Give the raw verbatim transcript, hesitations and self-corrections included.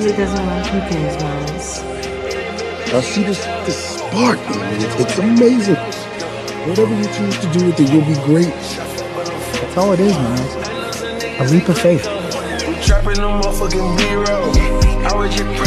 really doesn't run from things, Miles. I see this, this spark, man. It's, it's amazing. Whatever you choose to do with it, you'll be great. That's all it is, Miles. A leap of faith. Trapping the motherfucking B-roll. I was just